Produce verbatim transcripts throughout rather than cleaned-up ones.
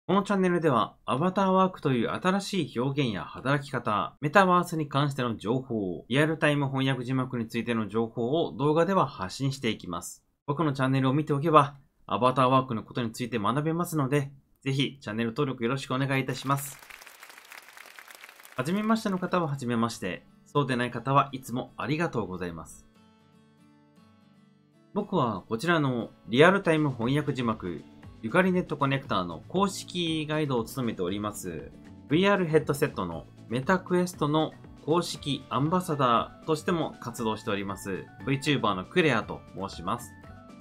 このチャンネルでは、アバターワークという新しい表現や働き方、メタバースに関しての情報、リアルタイム翻訳字幕についての情報を動画では発信していきます。僕のチャンネルを見ておけば、アバターワークのことについて学べますので、ぜひチャンネル登録よろしくお願いいたします。はじめましての方ははじめまして、そうでない方はいつもありがとうございます。僕はこちらのリアルタイム翻訳字幕、ゆかりネットコネクターの公式ガイドを務めております ブイアール ヘッドセットのメタクエストの公式アンバサダーとしても活動しております VTuber のクレアと申します。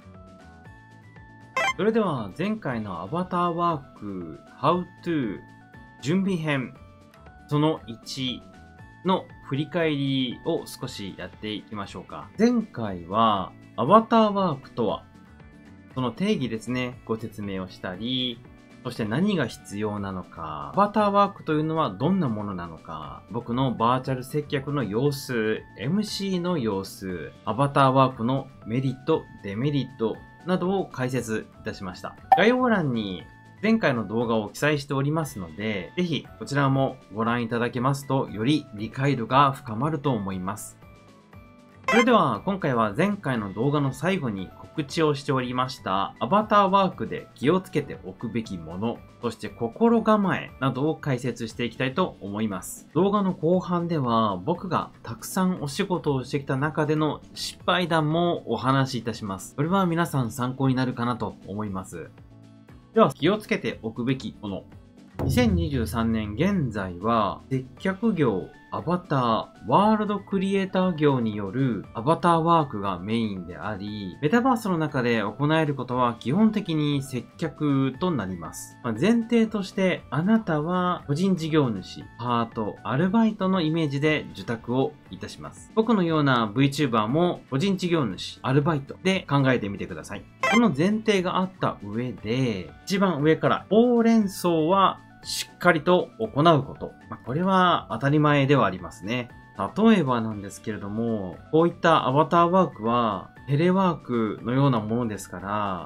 それでは前回のアバターワーク How to 準備編そのいちの振り返りを少しやっていきましょうか。前回はアバターワークとはその定義ですね、ご説明をしたり、そして何が必要なのか、アバターワークというのはどんなものなのか、僕のバーチャル接客の様子、エムシー の様子、アバターワークのメリット、デメリットなどを解説いたしました。概要欄に前回の動画を記載しておりますので、ぜひこちらもご覧いただけますと、より理解度が深まると思います。それでは今回は前回の動画の最後に告知をしておりましたアバターワークで気をつけておくべきもの、そして心構えなどを解説していきたいと思います。動画の後半では僕がたくさんお仕事をしてきた中での失敗談もお話しいたします。これは皆さん参考になるかなと思います。では気をつけておくべきもの。にせんにじゅうさんねん現在は接客業、アバター、ワールドクリエイター業によるアバターワークがメインであり、メタバースの中で行えることは基本的に接客となります。前提としてあなたは個人事業主、パート、アルバイトのイメージで受託をいたします。僕のような VTuber も個人事業主、アルバイトで考えてみてください。この前提があった上で、一番上からほうれん草はしっかりと行うこと。まあ、これは当たり前ではありますね。例えばなんですけれども、こういったアバターワークはテレワークのようなものですから、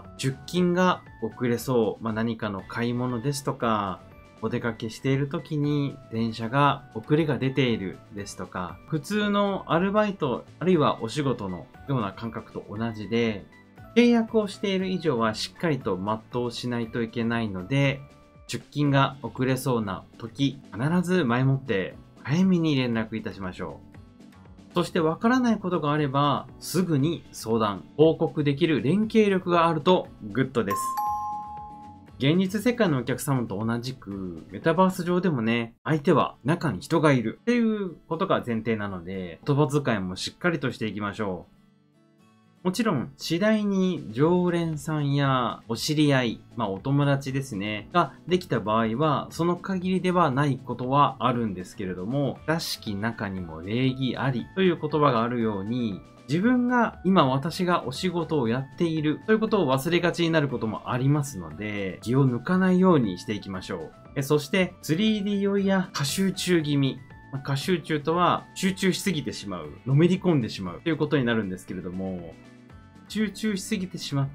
出勤が遅れそう。まあ、何かの買い物ですとか、お出かけしている時に電車が遅れが出ているですとか、普通のアルバイトあるいはお仕事のような感覚と同じで、契約をしている以上はしっかりと全うしないといけないので、出勤が遅れそうな時、必ず前もって早めに連絡いたしましょう。そしてわからないことがあれば、すぐに相談、報告できる連携力があるとグッドです。現実世界のお客様と同じく、メタバース上でもね、相手は中に人がいるっていうことが前提なので、言葉遣いもしっかりとしていきましょう。もちろん、次第に常連さんやお知り合い、まあお友達ですね、ができた場合は、その限りではないことはあるんですけれども、らしき中にも礼儀ありという言葉があるように、自分が今私がお仕事をやっているということを忘れがちになることもありますので、気を抜かないようにしていきましょう。そして スリーディー 酔いや過集中気味、過集中とは集中しすぎてしまう、のめり込んでしまうということになるんですけれども、集中しすぎてしまって、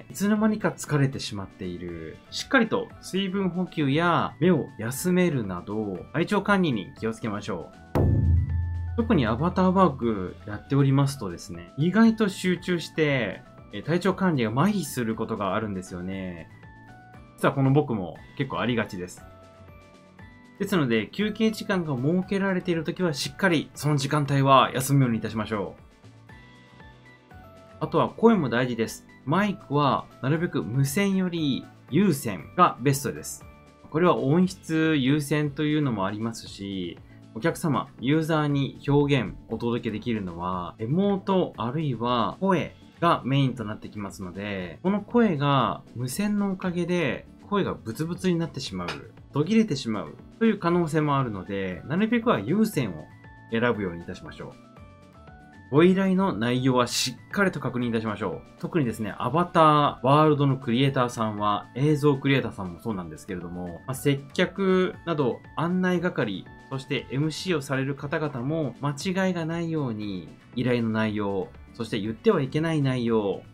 いつの間にか疲れてしまっている。しっかりと水分補給や目を休めるなど、体調管理に気をつけましょう。特にアバターワークやっておりますとですね、意外と集中して体調管理が麻痺することがあるんですよね。実はこの僕も結構ありがちです。ですので、休憩時間が設けられているときはしっかりその時間帯は休むようにいたしましょう。あとは声も大事です。マイクはなるべく無線より有線がベストです。これは音質優先というのもありますし、お客様、ユーザーに表現、お届けできるのは、エモートあるいは声がメインとなってきますので、この声が無線のおかげで声がブツブツになってしまう、途切れてしまうという可能性もあるので、なるべくは有線を選ぶようにいたしましょう。ご依頼の内容はしっかりと確認いたしましょう。特にですね、アバター、ワールドのクリエイターさんは、映像クリエイターさんもそうなんですけれども、まあ、接客など案内係、そして エムシー をされる方々も間違いがないように、依頼の内容、そして言ってはいけない内容、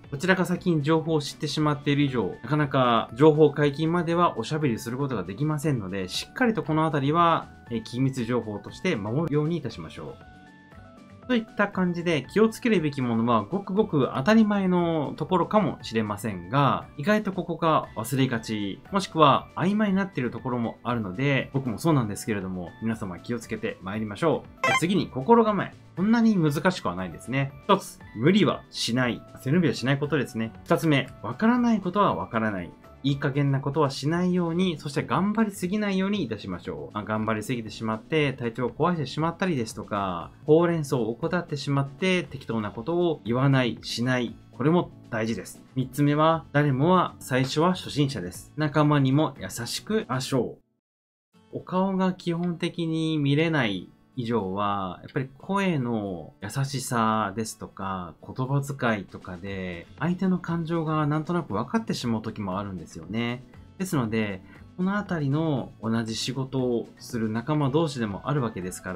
こちらが先に情報を知ってしまっている以上、なかなか情報解禁まではおしゃべりすることができませんので、しっかりとこのあたりは、え機密情報として守るようにいたしましょう。といった感じで気をつけるべきものはごくごく当たり前のところかもしれませんが、意外とここが忘れがち、もしくは曖昧になっているところもあるので、僕もそうなんですけれども、皆様気をつけて参りましょう。次に心構え。こんなに難しくはないですね。一つ、無理はしない。背伸びはしないことですね。二つ目、わからないことはわからない。いい加減なことはしないように、そして頑張りすぎないようにいたしましょう。まあ、頑張りすぎてしまって体調を壊してしまったりですとか、ほうれん草を怠ってしまって適当なことを言わない、しない。これも大事です。三つ目は、誰もは最初は初心者です。仲間にも優しくあしょう。お顔が基本的に見れない以上は、やっぱり声の優しさですとか、言葉遣いとかで、相手の感情がなんとなく分かってしまう時もあるんですよね。ですので、このあたりの同じ仕事をする仲間同士でもあるわけですから、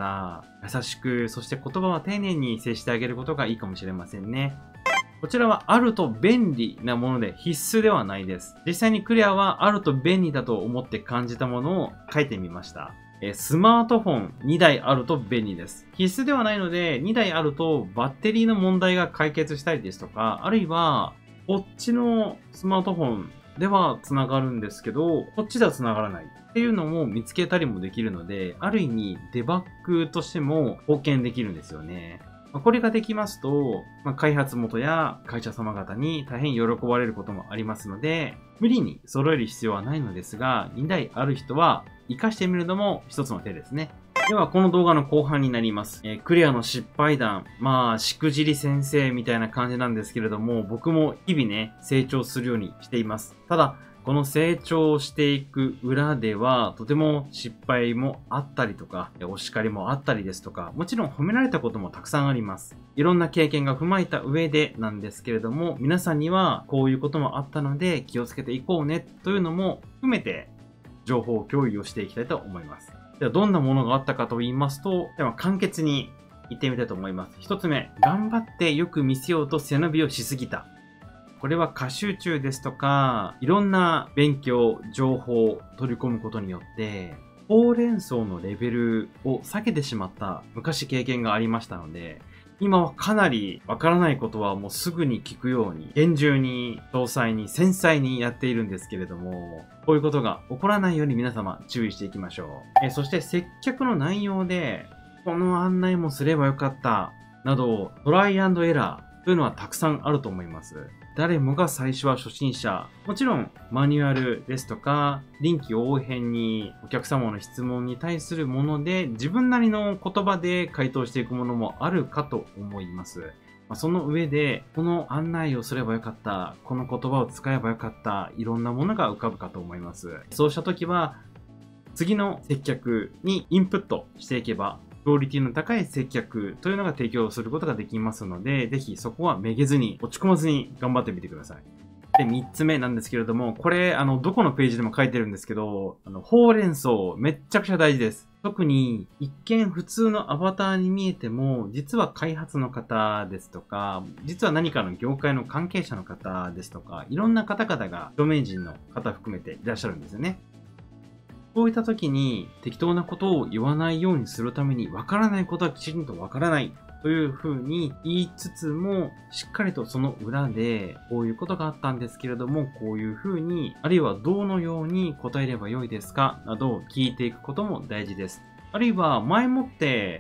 優しく、そして言葉は丁寧に接してあげることがいいかもしれませんね。こちらはあると便利なもので必須ではないです。実際にクリアはあると便利だと思って感じたものを書いてみました。スマートフォンにだいあると便利です。必須ではないので、にだいあるとバッテリーの問題が解決したりですとか、あるいは、こっちのスマートフォンでは繋がるんですけど、こっちでは繋がらないっていうのも見つけたりもできるので、ある意味デバッグとしても貢献できるんですよね。これができますと、まあ、開発元や会社様方に大変喜ばれることもありますので、無理に揃える必要はないのですが、にだいある人は活かしてみるのも一つの手ですね。では、この動画の後半になります。えー、クリアの失敗談、まあ、しくじり先生みたいな感じなんですけれども、僕も日々ね、成長するようにしています。ただ、この成長していく裏では、とても失敗もあったりとか、お叱りもあったりですとか、もちろん褒められたこともたくさんあります。いろんな経験が踏まえた上でなんですけれども、皆さんにはこういうこともあったので気をつけていこうねというのも含めて情報共有をしていきたいと思います。ではどんなものがあったかと言いますと、では簡潔に言ってみたいと思います。一つ目、頑張ってよく見せようと背伸びをしすぎた。これは過集中ですとか、いろんな勉強、情報を取り込むことによって、ほうれん草のレベルを下げてしまった昔経験がありましたので、今はかなりわからないことはもうすぐに聞くように、厳重に、詳細に、繊細にやっているんですけれども、こういうことが起こらないように皆様注意していきましょう。えそして接客の内容で、この案内もすればよかった、など、トライアンドエラーというのはたくさんあると思います。誰もが最初は初心者。もちろん、マニュアルですとか、臨機応変にお客様の質問に対するもので、自分なりの言葉で回答していくものもあるかと思います。まあ、その上で、この案内をすればよかった、この言葉を使えばよかった、いろんなものが浮かぶかと思います。そうしたときは、次の接客にインプットしていけば、クオリティの高い接客というのが提供することができますので、ぜひそこはめげずに、落ち込まずに頑張ってみてください。で、三つ目なんですけれども、これ、あの、どこのページでも書いてるんですけど、あの、ほうれん草、めっちゃくちゃ大事です。特に、一見普通のアバターに見えても、実は開発の方ですとか、実は何かの業界の関係者の方ですとか、いろんな方々が、著名人の方含めていらっしゃるんですよね。そういった時に適当なことを言わないようにするために、わからないことはきちんとわからないというふうに言いつつも、しっかりとその裏で、こういうことがあったんですけれども、こういうふうに、あるいはどのように答えればよいですかなどを聞いていくことも大事です。あるいは前もって、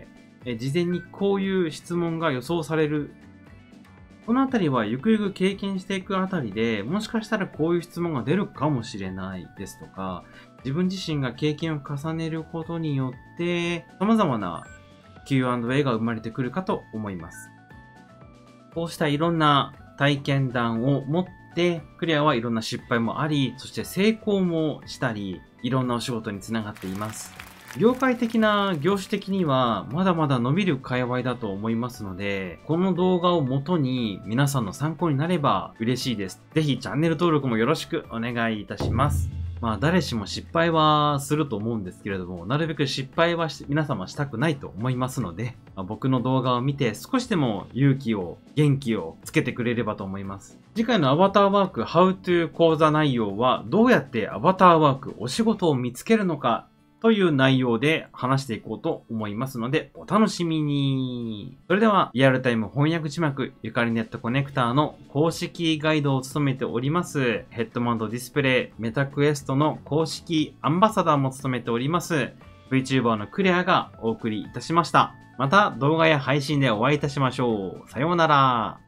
え事前にこういう質問が予想される。このあたりはゆくゆく経験していくあたりで、もしかしたらこういう質問が出るかもしれないですとか、自分自身が経験を重ねることによって、様々な キューアンドエー が生まれてくるかと思います。こうしたいろんな体験談を持って、クリアはいろんな失敗もあり、そして成功もしたり、いろんなお仕事につながっています。業界的な業種的にはまだまだ伸びる界隈だと思いますので、この動画を元に皆さんの参考になれば嬉しいです。ぜひチャンネル登録もよろしくお願いいたします。 まあ誰しも失敗はすると思うんですけれども、なるべく失敗はし皆様したくないと思いますので、まあ、僕の動画を見て少しでも勇気を、元気をつけてくれればと思います。次回のアバターワーク How to 講座内容は、どうやってアバターワークお仕事を見つけるのかという内容で話していこうと思いますので、お楽しみに。それでは、リアルタイム翻訳字幕ゆかりネットコネクターの公式ガイドを務めております、ヘッドマウントディスプレイメタクエストの公式アンバサダーも務めております、VTuber のクレアがお送りいたしました。また動画や配信でお会いいたしましょう。さようなら。